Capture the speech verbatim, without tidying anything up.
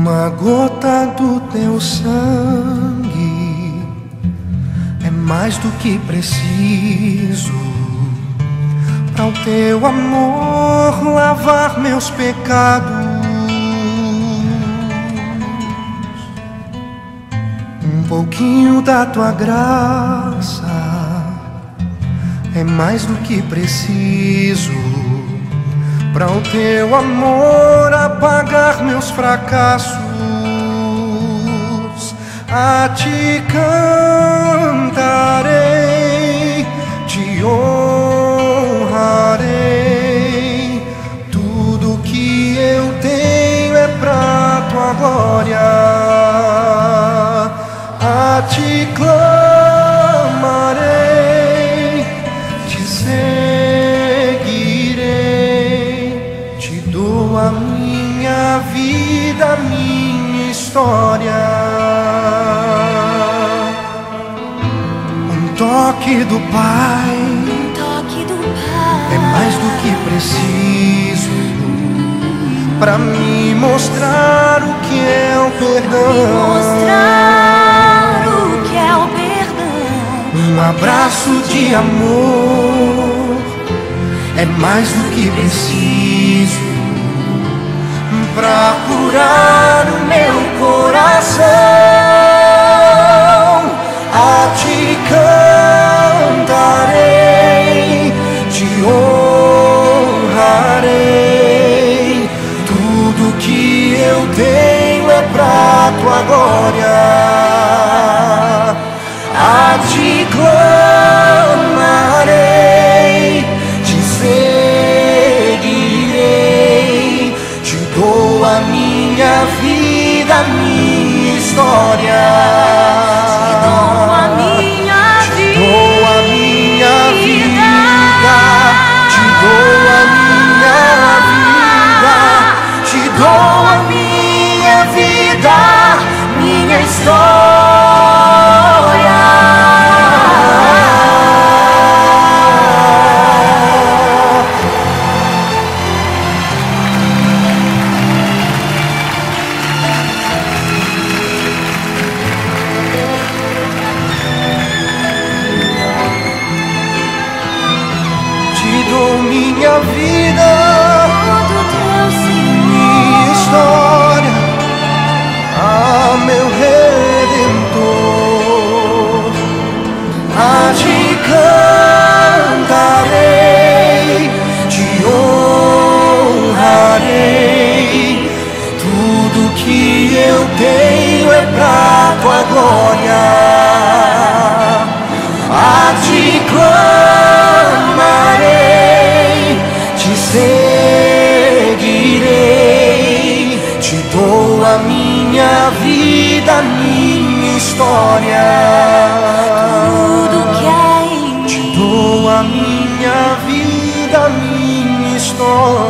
Uma gota do teu sangue é mais do que preciso para o teu amor lavar meus pecados. Um pouquinho da tua graça é mais do que preciso para o teu amor apagar meus fracassos. A ti cantarei, te honrarei. Tudo que eu tenho é pra tua glória. A ti clamarei, te seguirei. Te dou a minha vida, a minha história. Um toque do Pai, um toque do Pai é mais do que preciso para me mostrar o que é o perdão. Me mostrar o que é o perdão. Um abraço de amor é mais do que preciso pra curar o meu coração. A ti cantarei, te honrarei. Tudo que eu tenho é pra tua glória. A ti clamarei, te seguirei. Te dou a minha vida, a minha história. Te dou a minha Te dou a minha vida. Te dou a minha vida. Te dou a minha vida, minha história. Minha vida, todo teu Senhor, minha história, ah, meu Redentor. A ti cantarei, te honrarei. Tudo que eu tenho é pra tua glória. A ti clamarei, te seguirei. Te dou a minha vida, a minha história. tudo que é em Te mim. dou a minha vida, a minha história.